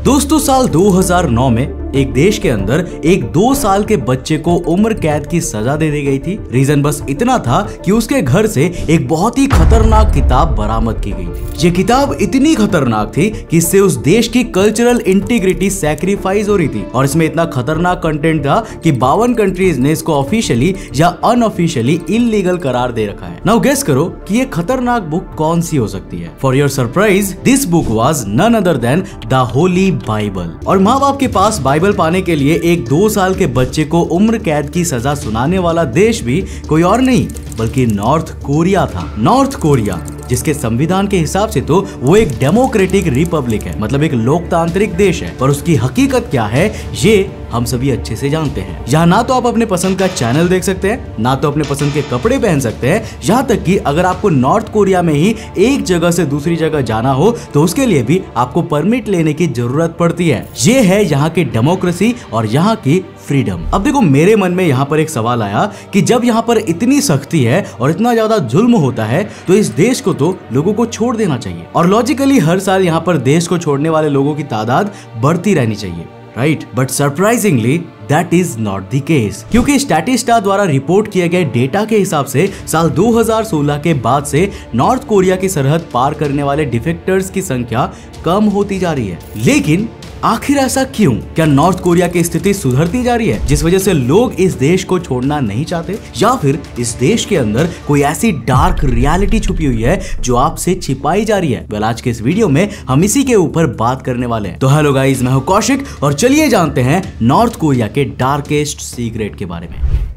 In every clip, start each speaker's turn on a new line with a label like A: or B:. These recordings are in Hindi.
A: दोस्तों साल 2009 में एक देश के अंदर एक 2 साल के बच्चे को उम्र कैद की सजा दे दी गई थी। रीजन बस इतना था कि उसके घर से एक बहुत ही खतरनाक किताब बरामद की गई थी। ये किताब इतनी खतरनाक थी कि इससे उस देश की कल्चरल इंटीग्रिटी सैक्रिफाइस हो रही थी और इसमें इतना खतरनाक कंटेंट था कि 52 कंट्रीज ने इसको ऑफिशियली या अनऑफिशियली इलीगल करार दे रखा है। नाउ गेस करो कि ये खतरनाक बुक कौन सी हो सकती है। For your surprise this book was none other than the holy Bible. और माँ बाप के पास बाइबल पाने के लिए एक 2 साल के बच्चे को उम्र कैद की सजा सुनाने वाला देश भी कोई और नहीं बल्कि नॉर्थ कोरिया था। नॉर्थ कोरिया जिसके संविधान के हिसाब से तो वो एक डेमोक्रेटिक रिपब्लिक है, मतलब एक लोकतांत्रिक देश है, पर उसकी हकीकत क्या है ये हम सभी अच्छे से जानते हैं। यहाँ ना तो आप अपने पसंद का चैनल देख सकते हैं, ना तो अपने पसंद के कपड़े पहन सकते हैं, यहाँ तक कि अगर आपको नॉर्थ कोरिया में ही एक जगह से दूसरी जगह जाना हो तो उसके लिए भी आपको परमिट लेने की जरूरत पड़ती है। ये है यहाँ की डेमोक्रेसी और यहाँ की फ्रीडम। अब देखो मेरे मन में यहाँ पर एक सवाल आया कि जब यहाँ पर इतनी सख्ती है और इतना ज्यादा जुल्म होता है तो इस देश को तो लोगों को छोड़ देना चाहिए और लॉजिकली हर साल यहाँ पर देश को छोड़ने वाले लोगों की तादाद बढ़ती रहनी चाहिए, right? But surprisingly that is not the case, क्योंकि स्टैटिस्टा द्वारा रिपोर्ट किए गए डेटा के हिसाब से साल 2016 के बाद से नॉर्थ कोरिया की सरहद पार करने वाले डिफेक्टर्स की संख्या कम होती जा रही है। लेकिन आखिर ऐसा क्यों? क्या नॉर्थ कोरिया की स्थिति सुधरती जा रही है जिस वजह से लोग इस देश को छोड़ना नहीं चाहते, या फिर इस देश के अंदर कोई ऐसी डार्क रियलिटी छुपी हुई है जो आपसे छिपाई जा रही है? वेल आज के इस वीडियो में हम इसी के ऊपर बात करने वाले हैं। तो हेलो गाइस, मैं हूं कौशिक और चलिए जानते हैं नॉर्थ कोरिया के डार्केस्ट सीक्रेट के बारे में।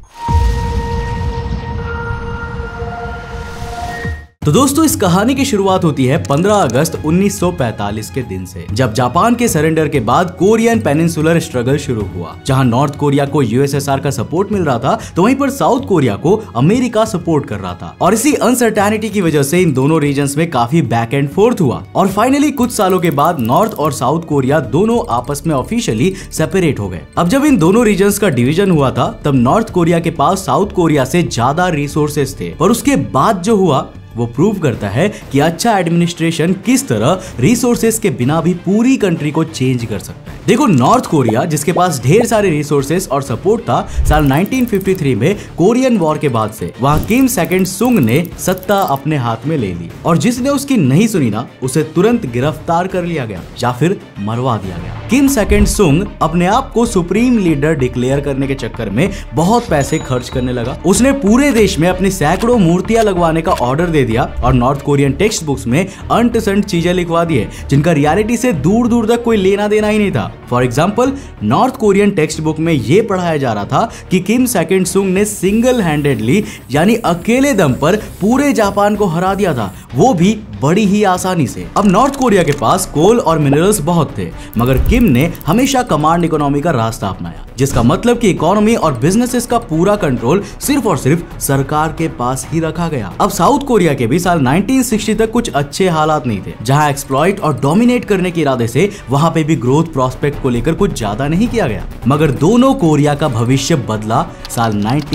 A: तो दोस्तों इस कहानी की शुरुआत होती है 15 अगस्त 1945 के दिन से, जब जापान के सरेंडर के बाद कोरियन पेनिनसुलर स्ट्रगल शुरू हुआ। जहां नॉर्थ कोरिया को यूएसएसआर का सपोर्ट मिल रहा था तो वहीं पर साउथ कोरिया को अमेरिका सपोर्ट कर रहा था और इसी अनसर्टेनिटी की वजह से इन दोनों रीजन्स में काफी बैक एंड फोर्थ हुआ और फाइनली कुछ सालों के बाद नॉर्थ और साउथ कोरिया दोनों आपस में ऑफिशियली सेपरेट हो गए। अब जब इन दोनों रीजन्स का डिवीजन हुआ था तब नॉर्थ कोरिया के पास साउथ कोरिया से ज्यादा रिसोर्सेस थे और उसके बाद जो हुआ वो प्रूव करता है कि अच्छा एडमिनिस्ट्रेशन किस तरह रिसोर्सेस के बिना भी पूरी कंट्री को चेंज कर सकता है। देखो नॉर्थ कोरिया जिसके पास ढेर सारे रिसोर्सेस और सपोर्ट था, साल 1953 में कोरियन वॉर के बाद से वहां किम सेकंड सुंग ने सत्ता अपने हाथ में ले ली और जिसने उसकी नहीं सुनी ना उसे तुरंत गिरफ्तार कर लिया गया या फिर मरवा दिया गया। किम सेकंड सुंग अपने आप को सुप्रीम लीडर डिक्लेयर करने के चक्कर में बहुत पैसे खर्च करने लगा। उसने पूरे देश में अपनी सैकड़ों मूर्तियां लगवाने का ऑर्डर दे दिया और नॉर्थ कोरियन टेक्स्ट बुक्स में अनटसेंट चीजें लिखवा दिए जिनका रियलिटी से दूर दूर तक कोई लेना देना ही नहीं था। For example North Korean text book में यह पढ़ाया जा रहा था कि किम सेकंड सुंग ने सिंगल हैंडेडली यानी अकेले दम पर पूरे जापान को हरा दिया था, वो भी बड़ी ही आसानी से। अब नॉर्थ कोरिया के पास कोल और मिनरल्स बहुत थे मगर किम ने हमेशा कमांड इकोनॉमी का रास्ता अपनाया, जिसका मतलब कि इकोनॉमी और बिजनेसेस का पूरा कंट्रोल सिर्फ और सिर्फ सरकार के पास ही रखा गया। अब साउथ कोरिया के भी साल 1960 तक कुछ अच्छे हालात नहीं थे, जहां एक्सप्लॉइट और डोमिनेट करने के इरादे से वहां पे भी ग्रोथ प्रोस्पेक्ट को लेकर कुछ ज्यादा नहीं किया गया। मगर दोनों कोरिया का भविष्य बदला साल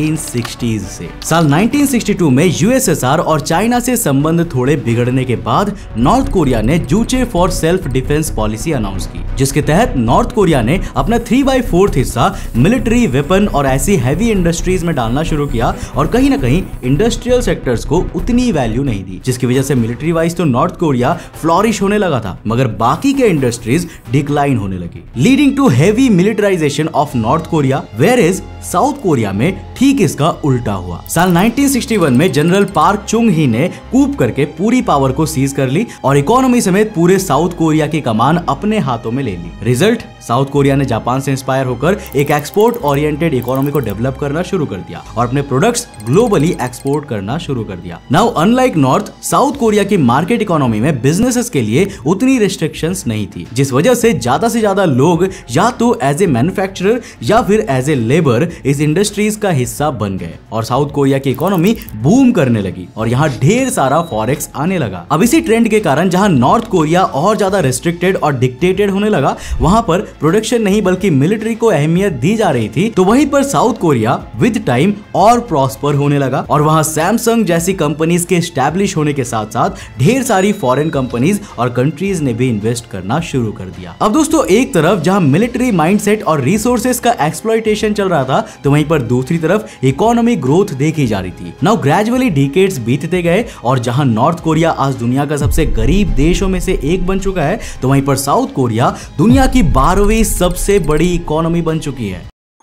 A: 1960s से। साल 1962 में यूएसएसआर और चाइना से संबंध थोड़े बिगड़ने के बाद नॉर्थ कोरिया ने Juche for self defence policy announce की, जिसके तहत नॉर्थ कोरिया ने अपना 3/4 हिस्सा मिलिट्री, वेपन और ऐसी हैवी इंडस्ट्रीज में डालना शुरू किया और कहीं ना कहीं इंडस्ट्रियल सेक्टर्स को उतनी वैल्यू नहीं दी, जिसकी वजह से मिलिट्री वाइज तो नॉर्थ कोरिया फ्लॉरिश होने लगा था मगर बाकी के इंडस्ट्रीज डिक्लाइन होने लगी, leading to heavy militarisation of North Korea. Whereas South Korea में ठीक इसका उल्टा हुआ। साल 1961 में जनरल पार्क चुंग ही ने कूप करके पूरी पावर को सीज कर ली और इकोनॉमी समेत पूरे साउथ कोरिया की कमान अपने हाथों में ले ली। रिजल्ट, साउथ कोरिया ने जापान से इंस्पायर होकर एक एक्सपोर्ट ओरिएंटेड इकोनॉमी को डेवलप करना शुरू कर दिया और अपने प्रोडक्ट्स ग्लोबली एक्सपोर्ट करना शुरू कर दिया। Now unlike North, South Korea की मार्केट इकोनॉमी में बिजनेसेस के लिए उतनी रिस्ट्रिक्शंस नहीं थी, जिस वजह से ज्यादा लोग या तो एज ए मैन्युफैक्चरर या फिर एज ए लेबर इस इंडस्ट्रीज का हिस्सा बन गए और साउथ कोरिया की इकोनॉमी बूम करने लगी और यहाँ ढेर सारा फॉरेक्स आने लगा। अब इसी ट्रेंड के कारण जहाँ नॉर्थ कोरिया और ज्यादा रेस्ट्रिक्टेड और डिक्टेटेड होने लगा, वहां पर प्रोडक्शन नहीं बल्कि मिलिट्री को अहमियत दी जा रही थी, तो वहीं पर साउथ कोरिया विद टाइम और प्रॉस्पर होने लगा और वहां सैमसंग जैसी कंपनीज के एस्टैब्लिश होने के साथ साथ ढेर सारी फॉरेन कंपनीज और कंट्रीज ने भी इन्वेस्ट करना शुरू कर दिया। अब दोस्तों एक तरफ जहां मिलिट्री माइंडसेट और रिसोर्सेज का एक्सप्लॉयटेशन चल रहा था, तो वहीं पर दूसरी तरफ इकोनॉमी ग्रोथ देखी जा रही थी। नाउ ग्रेजुअली डिकेड्स बीतते गए और जहां नॉर्थ कोरिया आज दुनिया का सबसे गरीब देशों में से एक बन चुका है, तो वहीं पर साउथ कोरिया दुनिया की 12वीं सबसे बड़ी इकोनॉमी बन चुकी है।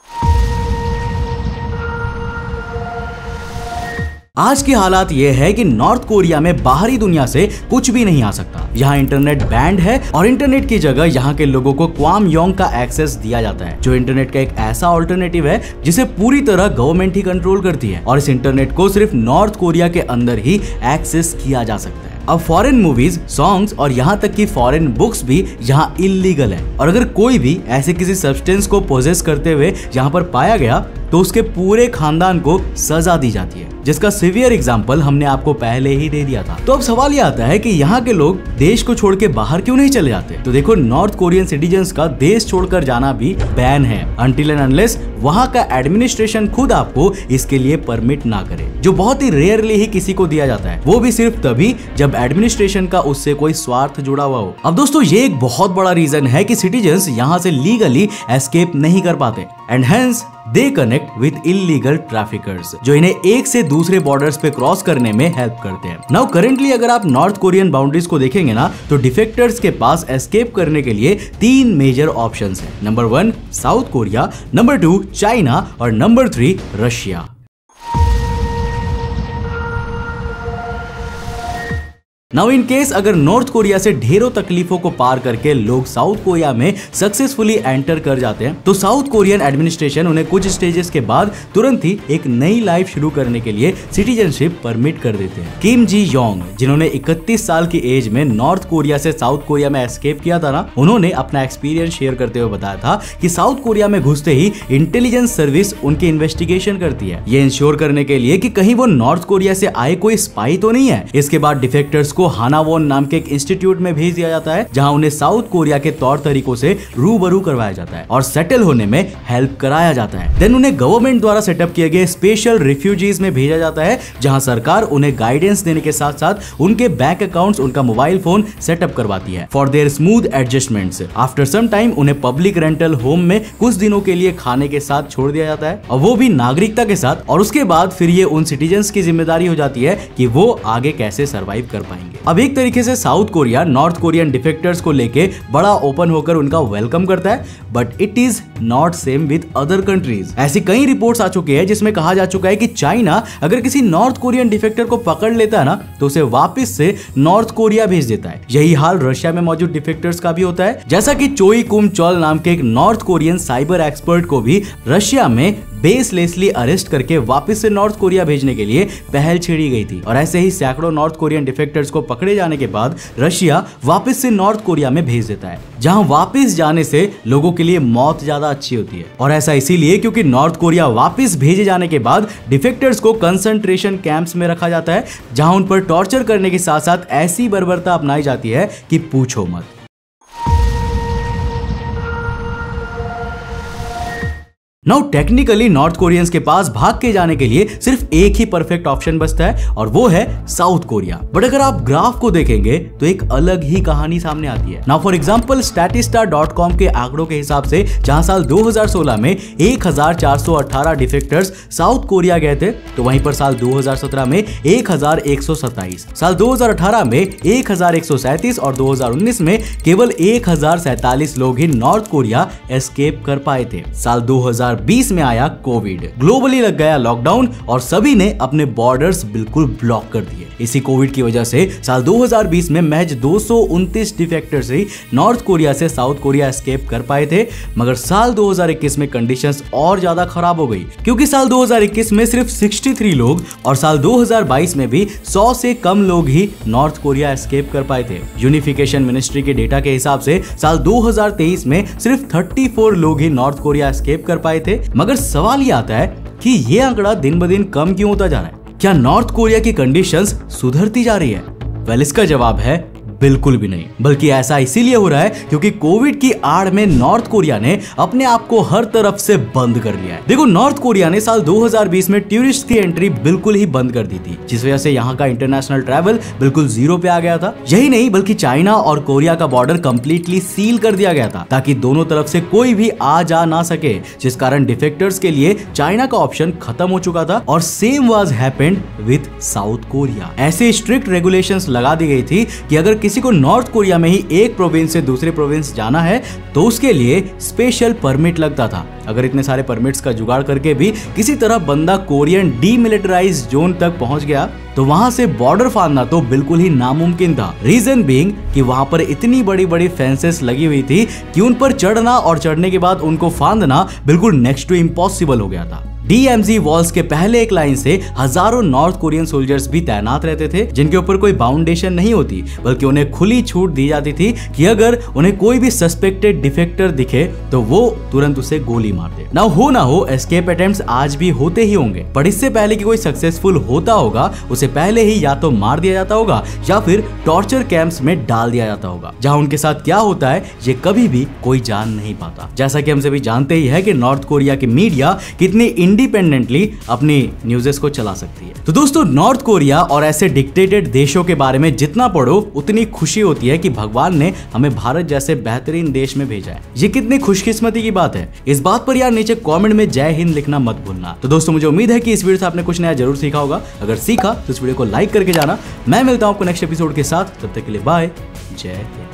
A: आज के हालात ये है कि नॉर्थ कोरिया में बाहरी दुनिया से कुछ भी नहीं आ सकता। यहाँ इंटरनेट बैंड है और इंटरनेट की जगह यहाँ के लोगों को क्वामयोंग का एक्सेस दिया जाता है, जो इंटरनेट का एक ऐसा ऑल्टरनेटिव है जिसे पूरी तरह गवर्नमेंट ही कंट्रोल करती है और इस इंटरनेट को सिर्फ नॉर्थ कोरिया के अंदर ही एक्सेस किया जा सकता है। अब फॉरेन मूवीज, सॉन्ग्स और यहाँ तक कि फॉरेन बुक्स भी यहाँ इलीगल है और अगर कोई भी ऐसे किसी सब्सटेंस को पोजेस करते हुए यहाँ पर पाया गया तो उसके पूरे खानदान को सजा दी जाती है, जिसका सिवियर एग्जाम्पल हमने आपको पहले ही दे दिया था। तो अब सवाल ये आता है कि यहाँ के लोग देश को छोड़ के बाहर क्यों नहीं चले जाते? तो देखो, नॉर्थ कोरियन सिटीजन्स का देश छोड़कर जाना भी बैन है अनटिल एंड अनलेस वहाँ का एडमिनिस्ट्रेशन खुद आपको इसके लिए परमिट ना करे, जो बहुत ही रेयरली ही किसी को दिया जाता है, वो भी सिर्फ तभी जब एडमिनिस्ट्रेशन का उससे कोई स्वार्थ जुड़ा हुआ हो। अब दोस्तों ये एक बहुत बड़ा रीजन है कि सिटीजन्स यहाँ से लीगली एस्केप नहीं कर पाते and hence they connect with illegal traffickers, जो इन्हें एक से दूसरे बॉर्डर्स पे क्रॉस करने में हेल्प करते हैं। नाउ करेंटली अगर आप नॉर्थ कोरियन बाउंड्रीज को देखेंगे ना, तो डिफेक्टर्स के पास एस्केप करने के लिए 3 मेजर ऑप्शंस हैं। Number 1 South Korea, number 2 China और number 3 Russia. Now in case अगर नॉर्थ कोरिया से ढेरों तकलीफों को पार करके लोग साउथ कोरिया में सक्सेसफुली एंटर कर जाते हैं, तो साउथ कोरियन एडमिनिस्ट्रेशन उन्हें कुछ स्टेजेस के बाद तुरंत ही एक नई लाइफ शुरू करने के लिए सिटीजनशिप परमिट कर देते हैं। किम जी योंग, जिन्होंने 31 साल की एज में नॉर्थ कोरिया से साउथ कोरिया में एस्केप किया था ना, उन्होंने अपना एक्सपीरियंस शेयर करते हुए बताया था कि साउथ कोरिया में घुसते ही इंटेलिजेंस सर्विस उनकी इन्वेस्टिगेशन करती है, ये इंश्योर करने के लिए कि कहीं वो नॉर्थ कोरिया से आए कोई स्पाई तो नहीं है। इसके बाद डिफेक्टर्स को हानावोन नाम के एक इंस्टीट्यूट में भेज दिया जाता है, जहां उन्हें साउथ कोरिया के तौर तरीकों से रूबरू करवाया जाता है और सेटल होने में हेल्प कराया जाता है। देन उन्हें गवर्नमेंट द्वारा सेटअप किए गए स्पेशल रिफ्यूजीज में भेजा जाता है, जहां सरकार उन्हें गाइडेंस देने के साथ साथ उनके बैंक अकाउंट्स, उनका मोबाइल फोन सेटअप करवाती है for their smooth adjustments. After some time उन्हें पब्लिक रेंटल होम में कुछ दिनों के लिए खाने के साथ छोड़ दिया जाता है, और वो भी नागरिकता के साथ। और उसके बाद फिर ये उन सिटीजन्स की जिम्मेदारी हो जाती है कि वो आगे कैसे सर्वाइव कर पाएंगे। अब एक तरीके से South Korea North Korean defectors को लेके बड़ा ओपन होकर उनका वेलकम करता है, but it is not same with other countries. ऐसी कई रिपोर्ट्स आ चुकी है जिसमें कहा जा चुका है कि चाइना अगर किसी नॉर्थ कोरियन डिफेक्टर को पकड़ लेता है ना, तो उसे वापस से नॉर्थ कोरिया भेज देता है। यही हाल रशिया में मौजूद डिफेक्टर्स का भी होता है, जैसा कि चोई कुम चोल नाम के एक नॉर्थ कोरियन साइबर एक्सपर्ट को भी रशिया में बेसलेसली अरेस्ट करके वापस से नॉर्थ कोरिया भेजने के लिए पहल छेड़ी गई थी। और ऐसे ही सैकड़ों नॉर्थ कोरियन डिफेक्टर्स को पकड़े जाने के बाद रशिया वापस से नॉर्थ कोरिया में भेज देता है, जहां वापस जाने से लोगों के लिए मौत ज्यादा अच्छी होती है। और ऐसा इसीलिए क्योंकि नॉर्थ कोरिया वापस भेजे जाने के बाद डिफेक्टर्स को कंसंट्रेशन कैंप्स में रखा जाता है, जहां उन पर टॉर्चर करने के साथ साथ ऐसी बर्बरता अपनाई जाती है कि पूछो मत। नाउ टेक्निकली नॉर्थ कोरियंस के पास भाग के जाने के लिए सिर्फ एक ही परफेक्ट ऑप्शन बचता है, और वो है साउथ कोरिया। बट अगर आप ग्राफ को देखेंगे तो एक अलग ही कहानी सामने आती है। नाउ फॉर एग्जांपल statista.com के आंकड़ों के हिसाब से जहां साल 2016 में 1418 डिफेक्टर्स साउथ कोरिया गए थे, तो वहीं पर साल 2017 में 1127, साल 2018 में 1137 और 2019 में केवल 1047 लोग ही नॉर्थ कोरिया एस्केप कर पाए थे। साल 2020 में आया कोविड, ग्लोबली लग गया लॉकडाउन और सभी ने अपने बॉर्डर्स बिल्कुल ब्लॉक कर दिए। इसी कोविड की वजह से साल 2020 में महज 229 डिफेक्टर्स ही नॉर्थ कोरिया से साउथ कोरिया एस्केप कर पाए थे, मगर साल 2021 में कंडीशंस और ज्यादा खराब हो गई, क्योंकि साल 2021 में सिर्फ 63 लोग और साल 2022 में भी 100 से कम लोग ही नॉर्थ कोरिया एस्केप कर पाए थे। यूनिफिकेशन मिनिस्ट्री के डेटा के हिसाब से साल 2023 में सिर्फ 34 लोग ही नॉर्थ कोरिया एस्केप कर पाए थे। मगर सवाल ये आता है कि ये आंकड़ा दिन ब दिन कम क्यों होता जा रहा है? क्या नॉर्थ कोरिया की कंडीशंस सुधरती जा रही है? वेल, इसका जवाब है बिल्कुल भी नहीं, बल्कि ऐसा इसीलिए हो रहा है क्योंकि कोविड की आड़ में नॉर्थ कोरिया ने अपने आप को हर तरफ से बंद कर लिया है। देखो, नॉर्थ कोरिया ने साल 2020 में टूरिस्ट की एंट्री बिल्कुल ही बंद कर दी थी, जिस वजह से यहाँ का इंटरनेशनल ट्रैवल बिल्कुल जीरो पे आ गया था। यही नहीं, बल्कि चाइना और कोरिया का बॉर्डर कंप्लीटली सील कर दिया गया था ताकि दोनों तरफ से कोई भी आ जा ना सके, जिस कारण डिफेक्टर्स के लिए चाइना का ऑप्शन खत्म हो चुका था। और same was happened with South Korea. ऐसे स्ट्रिक्ट रेगुलेशंस लगा दी गई थी कि अगर किसी को नॉर्थ कोरिया में ही एक प्रोविंस से दूसरे प्रोविंस जाना है तो उसके लिए स्पेशल परमिट लगता था। अगर इतने सारे परमिट्स का जुगाड़ करके भी किसी तरह बंदा कोरियन डीमिलिटराइज्ड जोन तक पहुंच गया तो वहां से बॉर्डर फाड़ना तो बिल्कुल ही नामुमकिन था। रीजन बीइंग कि वहां पर इतनी बड़ी बड़ी फेंसेस लगी हुई थी कि उन पर चढ़ना और चढ़ने के बाद उनको फांदना बिल्कुल नेक्स्ट टू इम्पॉसिबल हो गया था। DMZ वॉल्स के पहले एक लाइन से हजारों नॉर्थ कोरियन सोल्जर्स भी तैनात रहते थे, जिनके ऊपर कोई बाउंडेशन नहीं होती, बल्कि उन्हें खुली छूट दी जाती थी कि अगर उन्हें कोई भी सस्पेक्टेड डिफेक्टर दिखे तो वो तुरंत उसे गोली मार दे। ना हो एस्केप अटेम्प्ट्स आज भी होते ही होंगे, पर इससे पहले कि कोई सक्सेसफुल होता होगा उसे पहले ही या तो मार दिया जाता होगा या फिर टॉर्चर कैंप्स में डाल दिया जाता होगा, जहां उनके साथ क्या होता है ये कभी भी कोई जान नहीं पाता। जैसा कि हम सभी जानते ही है कि नॉर्थ कोरिया की मीडिया कितनी इंडिपेंडेंटली अपनी न्यूज़ेस को चला सकती है। तो दोस्तों, नॉर्थ कोरिया और ऐसे डिक्टेटेड देशों के बारे में जितना पढ़ो उतनी खुशी होती है कि भगवान ने हमें भारत जैसे बेहतरीन देश में भेजा है। ये कितनी खुशकिस्मती की बात है। इस बात पर यार नीचे कमेंट में जय हिंद लिखना मत भूलना। तो दोस्तों, मुझे उम्मीद है कि इस वीडियो से आपने कुछ नया जरूर सीखा होगा। अगर सीखा तो इस वीडियो को लाइक करके जाना। मैं मिलता हूं आपको नेक्स्ट एपिसोड के साथ, तब तक के लिए बाय, जय हिंद।